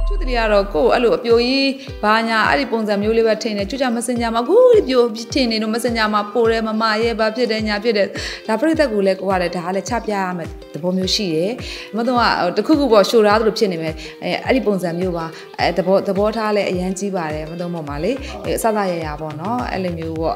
သူတည်းကတော့ကိုအဲ့လိုအပြိုကြီးဘာညာအဲ့ဒီပုံစံမျိုးလေးပဲထင်တယ်ကျွတ်ကြမစင်ညာမှာကိုပြိုထင်နေတော့မစင်ညာမှာပိုတယ်မမရဲ့ဘာဖြစ်တယ်ညာဖြစ်တယ်ဒါပြိသက်ကိုလည်းကိုကလည်းဒါကလည်းချပြရမယ်သဘောမျိုးရှိတယ်မတော့တခုခုပေါ့ရှိုးသားသလိုဖြစ်နေမယ်အဲ့ဒီပုံစံမျိုးပါသဘောထားလည်းအရန်ကြီးပါတယ်မတော့မော်ပါလေအစစရရပေါ့နော်အဲ့လိုမျိုးပေါ့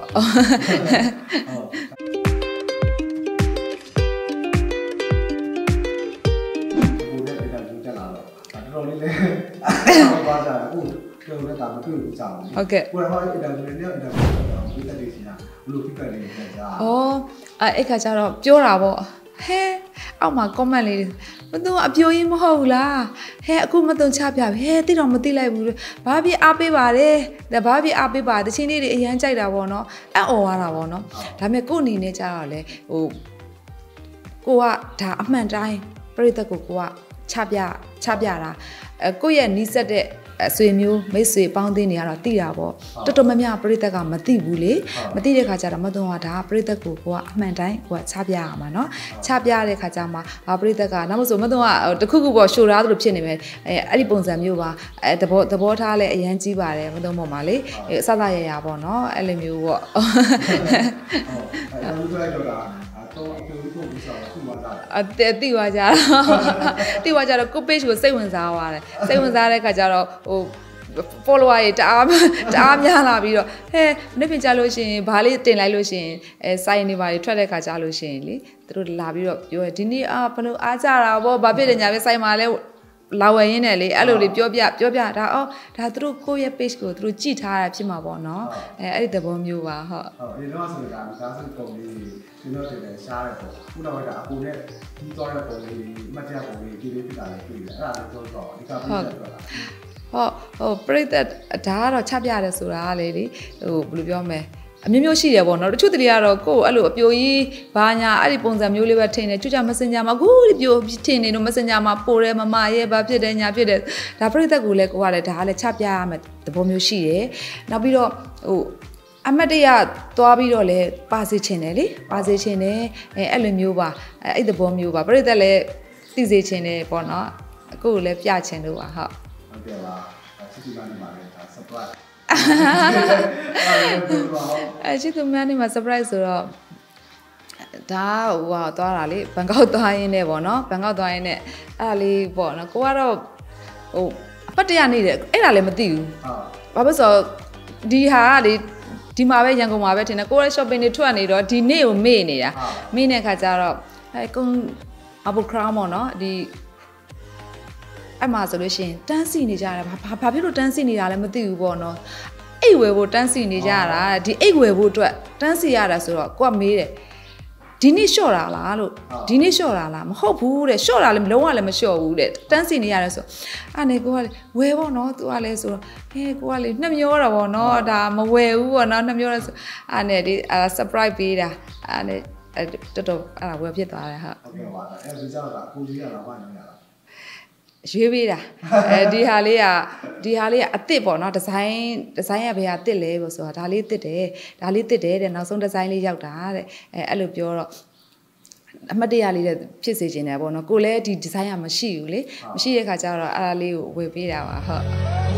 ဟုတ်ကဲ့ကိုယ်ဟောအဲ့ဒါလည်းเนี่ยအဲ့ဒါကိုတက်နေစီတာဘလို့ feedback လေးနဲ့ကြာအဲ့ခါကျတော့ပြောတာပေါ့ဟဲအောက်မှာ comment လေးမသူအပြိုကြီးမဟုတ်ဘူးလားဟဲအခုမတုံချပြပြီဟဲတိတော့မသိလိုက်ဘူးဘာဖြစ်အားပေးပါတယ်ဒါဘာဖြစ်အားပေးပါတချင်းလေးတွေအရန်ကြိုက်တာပေါ့နော်အံ့ဩရတာပေါ့နော်ဒါပေမဲ့ကို့အနေနဲ့ကျတော့လေကိုကဒါအမှန်တိုင်းပြိသက်ကိုကချပြတာကိုယ့်ရဲ့နီးစက်တဲ့အဆွေမျိုးမိတ်ဆွေပေါင်းသင်းတွေကတော့သိတာပေါ့တော်တော်များများပြိသက်ကမသိဘူးလေမသိတဲ့ခါကျတော့မတော်တာပြိသက်ကိုကအမှန်တိုင်းကိုကချပြရမှာเนาะချပြတဲ့ခါကျမှပြိသက်ကနောက်မဆိုမတော်တခုခုပေါ့ရှိုးသားသလိုဖြစ်နေမယ်အဲ့ဒီပုံစံမျိုးပါသဘောထားလည်းအရန်ကြီးပါတယ်မတော်မော်ပါလေအစစရရပေါ့เนาะအဲ့လိုမျိုးပေါ့အဲ့လိုလိုက်တော့တာတော့အပြိုကြီးကိုပြီးတော့သူ့မှာတာတိသွားကြတော့ကို page ကိုစိတ်ဝင်စားသွားတယ်စိတ်ဝင်စားတဲ့ခါကျတော့follower တွေတအားများလာပြီးတော့ဟဲ့နေ့ပြင်ကြလို့ရှိရင်ဘာလေးတင်လိုက်လို့ရှိရင်စိုင်းနေပါတွေထွက်တဲ့ခါကြလို့ရှိရင်လေသူတို့လာပြီးတော့ပြောဒီနေ့ဘလို့အားကြတာဗောဘာဖြစ်တယ်ညာပဲစိုင်းမှာလဲလာဝယ်ရင်းနဲ့လေအဲ့လိုလေးပြောပြဒါဒါသူတို့ကိုယ့်ရဲ့ page ကိုသူတို့ကြည့်ထားတာဖြစ်မှာပေါ့နော်အဲ့ဒီသဘောမျိုးပါဟုတ်ဒီတော့ဆိုတော့ဒါဆိုပုံလေးဒီတော့တင်တယ်ရှားတဲ့ပုံခုနောက်ကအပူနဲ့ပြီးသွားတဲ့ပုံလေးမှတ်ချက်ပုံလေးဒီလေးဖြစ်တာလေးတွေ့တယ်အဲ့ဒါလေးပြောတော့အဓိကပြည့်တယ်ဟုတ်ပြိသက်ဒါကတော့ချပြရတယ်ဆိုတာကလေဘယ်လိုပြောမလဲအမျိုးမျိုးရှိတယ်ပေါ့နော်တချို့တည်းကတော့ကိုအဲ့လိုအပြိုကြီးဘာညာအဲ့ဒီပုံစံမျိုးလေးပဲထင်တယ်ကျွတ်ကြမစင်ညာမှာကိုပြိုထင်နေတော့မစင်ညာမှာပိုတယ်မမရဲ့ဘာဖြစ်တယ်ညာဖြစ်တယ်ဒါပြိသက်ကိုလည်းကိုကလည်းဒါကလည်းချပြရမယ်သဘောမျိုးရှိတယ်နောက်ပြီးတော့အမတ်တရသွားပြီးတော့လဲပါစေချင်တယ်လေပါစေချင်တယ်အဲ့လိုမျိုးပါအဲ့သဘောမျိုးပါပြိသက်လည်းသိစေချင်တယ်ပေါ့နော်အခုကိုလည်းပြချင်လို့ပါဟုတ်ကဲ့ပါစစ်တီကနေပါလေဒါ surprise ချစ်သူများနေမှာ surprise ဆိုတော့ဒါသွားတာလေဘန်ကောက်သွားရင်းနဲ့ပေါ့နော်ဘန်ကောက်သွားရင်းနဲ့အဲ့ဒါလေးပေါ့နော်ကိုကတော့အပတ်တရနေတယ်အဲ့ဒါလည်းမသိဘူးဘာဖြစ်ဆိုဒီဟာကလေဒီမှာပဲရန်ကုန်မှာပဲထင်တယ်ကိုရဲ့ shopping တွေထွက်နေတော့ဒီနေ့ကိုမေ့နေတာမေ့တဲ့ခါကျတော့ကုန်းအဘူခရောင်းပေါ့နော်ဒီအဲ့မှာဆိုလို့ရှိရင်တန်းစီနေကြတယ်ဘာဖြစ်လို့တန်းစီနေတာလဲမသိဘူးပေါ့နော်အိတ်ဝယ်ဖို့တန်းစီနေကြတာဒီအိတ်ဝယ်ဖို့အတွက်တန်းစီရတာဆိုတော့ကိုကမေးတယ်ဒီနေ့လျှော့တာလားလို့ဒီနေ့လျှော့တာလားမဟုတ်ဘူးတဲ့လျှော့တာလည်းလုံးဝလည်းမလျှော့ဘူးတဲ့တန်းစီနေရတယ်ဆိုအဲ့နေကိုကလေဝယ်ပေါ့နော်သူကလည်းဆိုတော့ကိုကလေနှမျောတာပေါ့နော်ဒါမဝယ်ဘူးပေါ့နော်နှမျောတယ်ဆိုအဲ့နေဒီsurprise ပေးတာအဲ့နေတော်တော်အဲ့ဒါဝယ်ဖြစ်သွားတယ်ဟုတ်ကဲ့ပါအဲ့ဒီကြောင့်ကကိုကြီးရတာဘာညာလားရွေးပေးတာဒီဟာလေးကအစ်စ်ပေါ့နော်ဒီဇိုင်းရဘယ်ဟာတစ်လဲပေါ့ဆိုတာဒါလေးတစ်တယ်တဲ့နောက်ဆုံးဒီဇိုင်းလေးရောက်တာတဲ့အဲ့လိုပြောတော့အမှတ်တရလေးလည်းဖြစ်စေချင်တယ်ပေါ့နော်ကိုလည်းဒီဒီဇိုင်းကမရှိဘူးလေမရှိတဲ့ခါကျတော့အဲ့ဒါလေးကိုဝယ်ပေးတာပါဟုတ်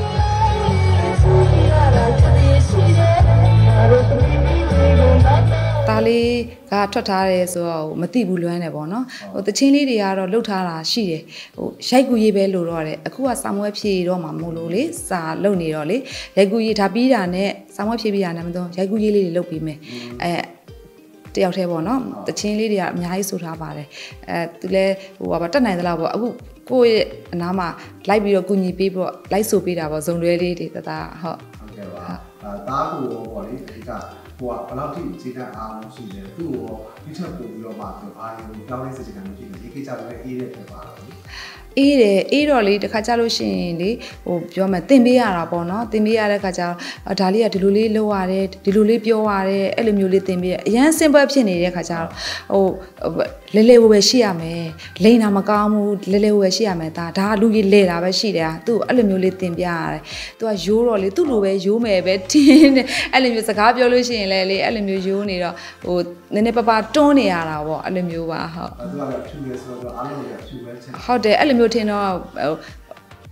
ဒါလေးကထွက်ထားတယ်ဆိုတော့မသိဘူးလွမ်းတယ်ပေါ့နော်တချင်းလေးတွေကတော့လှုပ်ထားတာရှိတယ်ရိုက်ကူရေးပဲလို့တော့တယ်အခုကစာမွဲဖြည့်တော့မှမို့လို့လေစာလှုပ်နေတော့လေရိုက်ကူရေးဒါပြီးတာနဲ့စာမွဲဖြည့်ပြီးတာနဲ့မတော့ရိုက်ကူရေးလေးတွေလှုပ်ပြီးမယ်တယောက်တည်းပေါ့နော်တချင်းလေးတွေကအများကြီးဆိုထားပါတယ်သူလည်းတက်နိုင်သလားပေါ့အခုကိုယ့်ရဲ့အနားမှာလိုက်ပြီးတော့ကူညီပေးပြီးတော့လိုက်ဆိုပေးတာပေါ့ဇုံတွဲလေးတွေတသားဟုတ်ကဲ့ပါတားကိုပေါ့လေဒီကဟိုကဘယ်လောက်ထိအခြေခံအားလုံးရှိတယ်သူ့ကိုဒီချက်ပို့ပြီးတော့မှသူအားလုံးပြောင်းလဲစေချင်တယ်မရှိဘူးဒီကိစ္စလည်းအေးတဲ့ဖြစ်ပါတော့အေးတော့လေတခါကြလို့ရှိရင်လေပြောမယ်သင်ပေးရတာပေါ့နော်သင်ပေးရတဲ့ခါကျတော့ဒါလေးကဒီလိုလေးလုပ်ရတယ်ဒီလိုလေးပြောရတယ်အဲ့လိုမျိုးလေးသင်ပေးရအရန် simple ဖြစ်နေတဲ့ခါကျတော့လဲဝယ်ရှိရမယ်လိန်တာမကောင်းဘူးလဲဝယ်ရှိရမယ်ဒါလူကြီးလဲတာပဲရှိတယ်သူ့အဲ့လိုမျိုးလေးသင်ပြရတယ်သူကရိုးတော့လေသူ့လိုပဲရိုးမယ်ပဲတင်းတယ်အဲ့လိုမျိုးစကားပြောလို့ရှိရင်လေအဲ့လိုမျိုးရိုးနေတော့နည်းနည်းပပတွန်းနေရတာပေါ့အဲ့လိုမျိုးပါဟုတ်သူကလည်းဖြူရဲဆိုတော့အားလုံးလည်းဖြူပဲချက်ဟုတ်တယ်အဲ့လိုမျိုးထင်တော့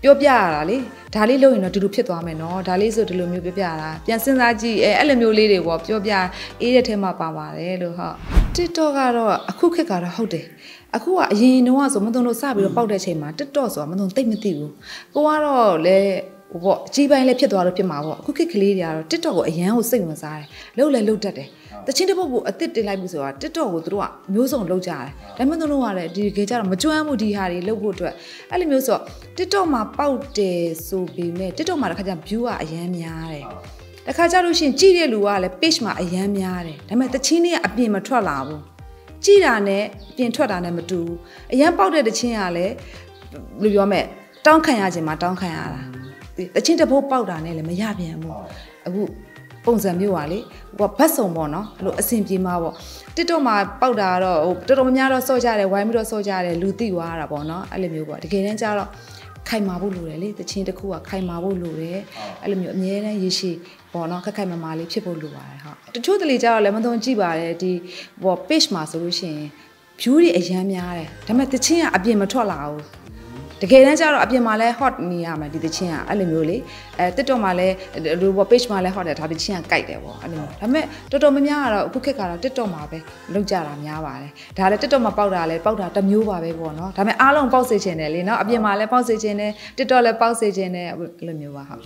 ပြောပြရတာလေဒါလေးလုပ်ရင်တော့ဒီလိုဖြစ်သွားမယ်နော်ဒါလေးဆိုဒီလိုမျိုးပြောပြရတာပြန်စဉ်းစားကြည့်အဲ့လိုမျိုးလေးတွေပေါ့ပြောပြအေးတဲ့ထဲမှာပါပါတယ်လို့ဟုတ် TikTok ကတော့အခုခေတ်ကတော့ဟုတ်တယ်အခုကအရင်တော့ဆိုမသွန်လို့စပြီးတော့ပေါက်တဲ့ချိန်မှာ TikTok ဆိုတာမသွန်သိမ့်မသိဘူးကိုကတော့လေပေါ့အကြီးပိုင်းလည်းဖြစ်သွားလို့ဖြစ်မှာပေါ့အခုခေတ်ကလေးတွေကတော့ TikTok ကိုအရန်ကိုစိတ်ဝင်စားတယ်လှုပ်လဲလှုပ်တတ်တယ်တချင်းတစ်ပုတ်ကိုအစ်စ်တင်လိုက်ပြီဆိုတာ TikTok ကိုသူတို့ကမျိုးစုံလှုပ်ကြတယ်ဒါပေမဲ့သူတို့ကလည်းဒီခေတ်ကျတော့မကျွမ်းမှုဒီဟာတွေလှုပ်ဖို့အတွက်အဲ့လိုမျိုးဆို TikTok မှာပေါက်တယ်ဆိုပြီးမဲ့ TikTok မှာတစ်ခါကျ view ကအရန်များတယ်တခါကျလို့ရှိရင်ကြည့်တဲ့လူကလည်း page မှာအရန်များတယ်ဒါပေမဲ့တချင်းတွေကအပြင်မထွက်လာဘူးကြည့်တာနဲ့ပြင်ထွက်တာနဲ့မတူဘူးအရန်ပေါက်တဲ့တချင်းကလည်းဘယ်လိုပြောမလဲတောင်းခံရခြင်းမှာတောင်းခံရတာတချင်းတစ်ပုတ်ပေါက်တာနဲ့လည်းမရပြန်ဘူးအခုပုံစံမျိုးပါလေဟိုကဘတ်စုံပေါ့နော်အဲ့လိုအဆင်ပြေမှာပေါ့ TikTok မှာပေါက်တာတော့ဟိုတော်တော်များများတော့စော့ကြတယ်ဝိုင်းပြီးတော့စော့ကြတယ်လူသိသွားတာပေါ့နော်အဲ့လိုမျိုးပေါ့တကယ်တမ်းကျတော့ခိုင်မာဖို့လိုတယ်လေတချင်းတစ်ခုကခိုင်မာဖို့လိုတယ်အဲ့လိုမျိုးအမြဲတမ်းရေရှည်ပေါ့နော်ခက်ခိုင်မာမာလေးဖြစ်ဖို့လိုပါတယ်ဟုတ်တချို့တလေကျတော့လည်းမသွန်ကြည့်ပါတယ်ဒီဟို page မှာဆိုလို့ရှိရင် view တွေအရန်များတယ်ဒါပေမဲ့တချင်းကအပြင်မထွက်လာဘူးတကယ်တမ်းကျတော့အပြင်မှာလဲ hot နေရမယ်ဒီတချင်းကအဲ့လိုမျိုးလေTikTok မှာလဲဒီ page မှာလဲ hot တယ်ဒါတချင်းကကြိုက်တယ်ပေါ့အဲ့လိုမျိုးဒါပေမဲ့တော်တော်များများကတော့အခုခေတ်ကတော့ TikTok မှာပဲလောက်ကြတာများပါတယ်ဒါလည်း TikTok မှာပေါက်တာလဲပေါက်တာတစ်မျိုးပါပဲပေါ့နော်ဒါပေမဲ့အားလုံးပေါက်စေချင်တယ်လေနော်အပြင်မှာလဲပေါက်စေချင်တယ် TikTok လဲပေါက်စေချင်တယ်အဲ့လိုမျိုးပါဟုတ်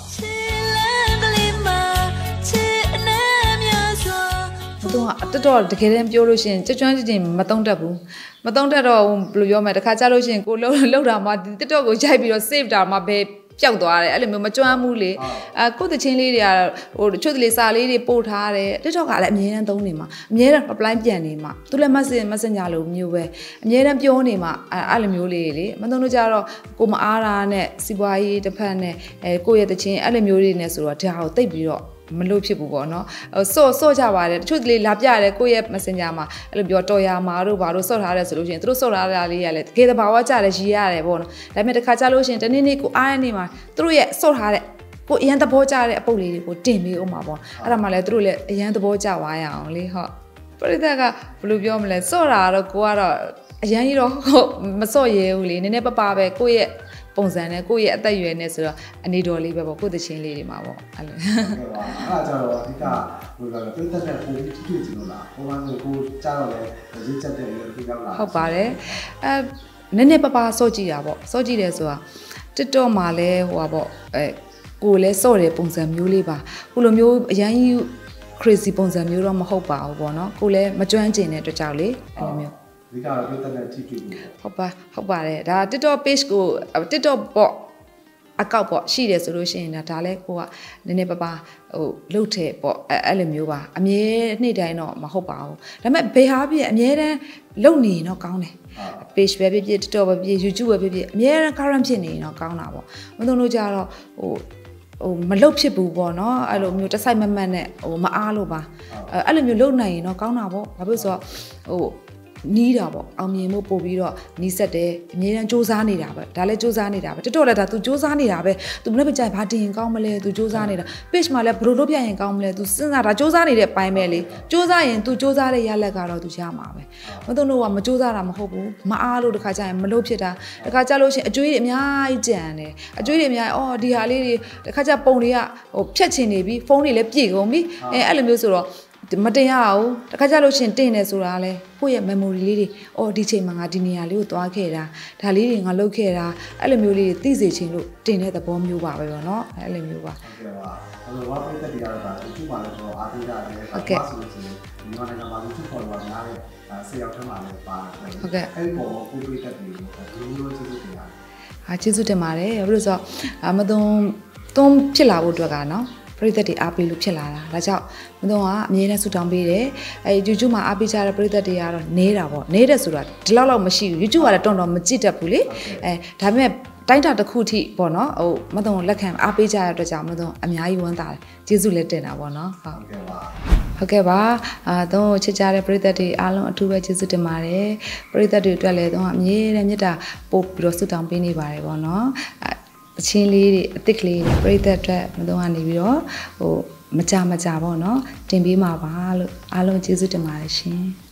သူကတော်တော်တကယ်တမ်းပြောလို့ရှိရင်ကျွမ်းကျင်မတုံးတတ်ဘူးမတုံးတတ်တော့ဘယ်လိုပြောမလဲတခါကြားလို့ရှိရင်ကိုလောက်တာမှ TikTok ကိုရိုက်ပြီးတော့ save တာမှပဲပျောက်သွားတယ်အဲ့လိုမျိုးမကျွမ်းဘူးလေကိုသချင်းလေးတွေကဟိုချို့တလေစာလေးတွေပို့ထားတယ် TikTok ကလည်းအမြဲတမ်းသုံးနေမှာအမြဲတမ်း reply ပြန်နေမှာသူလည်း messenger လိုမျိုးပဲအမြဲတမ်းပြောနေမှာအဲ့လိုမျိုးလေးလေမသုံးလို့ကြတော့ကိုမအားတာနဲ့စီပွားရေးတစ်ဖက်နဲ့ကိုရဲ့သချင်းအဲ့လိုမျိုးတွေနဲ့ဆိုတော့ဒါကိုတိတ်ပြီးတော့မလို့ဖြစ်ဘူးပေါ့နော်စော့ကြပါတယ်တချို့တလေလာပြတယ်ကိုယ့်ရဲ့ messenger မှာအဲ့လိုပြောတော်ရမှာတို့ဘာလို့စော့ထားတယ်ဆိုလို့ရှိရင်သူတို့စော့ထားတာလေးရလဲတကယ်တဘာဝကြတယ်ရီရတယ်ပေါ့နော်ဒါပေမဲ့တစ်ခါကြလို့ရှိရင်တနေ့နေ့ကိုအားရနေမှာသူတို့ရဲ့စော့ထားတဲ့ကိုအရန်သဘောကျတဲ့အပုတ်လေးတွေကိုတင်ပေးဦးမှာပေါ့အဲ့ဒါမှလည်းသူတို့လည်းအရန်သဘောကျသွားရအောင်လေဟုတ်ပရိသတ်ကဘယ်လိုပြောမလဲစော့တာတော့ကိုကတော့အရန်ကြီးတော့မစော့ရဲဘူးလေနည်းနည်းပပပဲကိုယ့်ရဲ့ပုံစံနဲ့ကိုယ့်ရဲ့အသက်အရွယ်နဲ့ဆိုတော့အနေတော်လေးပဲပေါ့ကိုယ့်သချင်းလေးတွေမှာပေါ့အဲ့လိုဟုတ်ပါအဲ့ဒါကြတော့အဓိကဘယ်လိုလဲပြည့်တဲ့ပုံကြီးကြည့်ကြည့်လို့လားဟိုမှာကိုကြားတော့လေရစ်ချက်တဲ့လေဒီရောက်လာဟုတ်ပါတယ်နည်းနည်းပပစော့ကြည့်တာပေါ့စော့ကြည့်တယ်ဆိုတာ TikTok မှာလဲဟိုပါပေါ့ကိုလဲစော့တဲ့ပုံစံမျိုးလေးပါဟိုလိုမျိုးအရင်ကြီး crazy ပုံစံမျိုးတော့မဟုတ်ပါဘူးပေါ့နော်ကိုလဲမကျွမ်းကျင်တဲ့အတွက်ကြောင့်လေအဲ့လိုမျိုးဒီကတော့ပြတဲ့ကြည့်ကြည့်ဟုတ်ပါတယ်ဒါ TikTok page ကို TikTok ပေါ့အကောက်ပေါ့ရှိတယ်ဆိုလို့ရှိရင်ဒါလည်းကိုကနည်းနည်းပါးပါဟိုလှုပ်ထဲပေါ့အဲ့လိုမျိုးပါအမြဲနေ့တိုင်းတော့မဟုတ်ပါဘူးဒါပေမဲ့ဘယ်ဟာပြည့်အမြဲတမ်းလှုပ်နေရင်တော့ကောင်းတယ် page ပဲဖြစ်ဖြစ် TikTok ပဲဖြစ်ဖြစ် YouTube ပဲဖြစ်ဖြစ်အမြဲတမ်း current ဖြစ်နေရင်တော့ကောင်းတာပေါ့မသုံးလို့ကြတော့ဟိုမလုတ်ဖြစ်ဘူးပေါ့နော်အဲ့လိုမျိုးတစ်ဆိုင်မမတ်နဲ့ဟိုမအားလို့ပါအဲ့လိုမျိုးလှုပ်နိုင်ရင်တော့ကောင်းတာပေါ့ဘာဖြစ်လို့ဆိုတော့ဟိုနီးတာပေါ့အောင်မြင်မှုပို့ပြီးတော့နီးစက်တယ်အမြဲတမ်းစူးစမ်းနေတာပဲဒါလည်းစူးစမ်းနေတာပဲတော်လည်းဒါ तू စူးစမ်းနေတာပဲ तू မနေ့ကကြိုင်ဘာတင်ရင်ကောင်းမလဲ तू စူးစမ်းနေတာ page မှာလည်းဘယ်လိုလုပ်ပြရင်ကောင်းမလဲ तू စဉ်းစားတာစူးစမ်းနေတဲ့ပိုင်းပဲလေစူးစမ်းရင် तू စူးစမ်းတဲ့ရလက်ကတော့ तू ရမှာပဲမသုံးလို့ကမစူးစမ်းတာမဟုတ်ဘူးမအားလို့တခါကြရင်မလုပ်ဖြစ်တာတခါကြလို့ရှိရင်အကျွေးတွေအများကြီးကြံတယ်အကျွေးတွေအများကြီးအော်ဒီဟာလေးတွေတခါကြပုံတွေကဟိုဖြတ်ချင်နေပြီဖုန်းတွေလည်းပြည့်ကုန်ပြီအဲ့လိုမျိုးဆိုတော့မတင်ရအောင်တခါကြလို့ရှင်တင်တယ်ဆိုတာလဲကိုယ့်ရဲ့ memory လေးတွေအော်ဒီချိန်မှာငါဒီနေရာလေးကိုသွားခဲ့တာဒါလေးတွေငါလုပ်ခဲ့တာအဲ့လိုမျိုးလေးတွေသိစေချင်လို့တင်တဲ့သဘောမျိုးပါပဲပေါ့နော်အဲ့လိုမျိုးပါဟုတ်ကဲ့ပါအဲ့လိုဝါပိတ်သက်တွေကတော့ဒါသူ့မှာလည်းတော့အားပေးတာလည်းပါဆိုလို့ရှိရင်ဒီမှာလည်းမှာသူ့ပေါ်မှာများတဲ့ဆေးရောက်ထမ်းမှာလည်းပါတယ်ဟုတ်ကဲ့အဲ့ဒီပေါ်ကိုပိတ်သက်တွေဒီလိုကျေးဇူးတင်ပါတယ်ကျေးဇူးတင်ပါတယ်ဘာလို့ဆိုတော့မသွန်ဖြစ်လာဖို့အတွက်ကနော်ပရိသတ်တွေအားပေးလို့ဖြစ်လာတာဒါကြောင့်မသွန်ကအမြဲတမ်းဆူတောင်းပေးတယ်YouTube မှာအားပေးကြတဲ့ပရိသတ်တွေကတော့နေတာပေါ့နေတာဆိုတာဒီလောက်မရှိဘူး YouTube ကလည်းတော်မကြည့်တတ်ဘူးလေဒါပေမဲ့တိုင်းတာတစ်ခုထိပေါ့နော်ဟိုမသွန်လက်ခံအားပေးကြတဲ့အတွက်ကြောင့်မသွန်အများကြီးဝမ်းသာတယ်ကျေးဇူးလည်းတင်တာပေါ့နော်ဟုတ်ကဲ့ပါသုံးချစ်ကြတဲ့ပရိသတ်တွေအားလုံးအထူးပဲကျေးဇူးတင်ပါတယ်ပရိသတ်တွေအတွက်လည်းသုံးကအမြဲတမ်းမေတ္တာပို့ပြီးတော့ဆူတောင်းပေးနေပါတယ်ပေါ့နော်အချင်းလေးတွေအစ်စ်ကလေးတွေပရိသတ်အတွက်မသုံးကနေပြီးတော့ဟိုမကြပေါ့နော်တင်ပေးမှာပါလို့အားလုံးကျေးဇူးတင်ပါတယ်ရှင်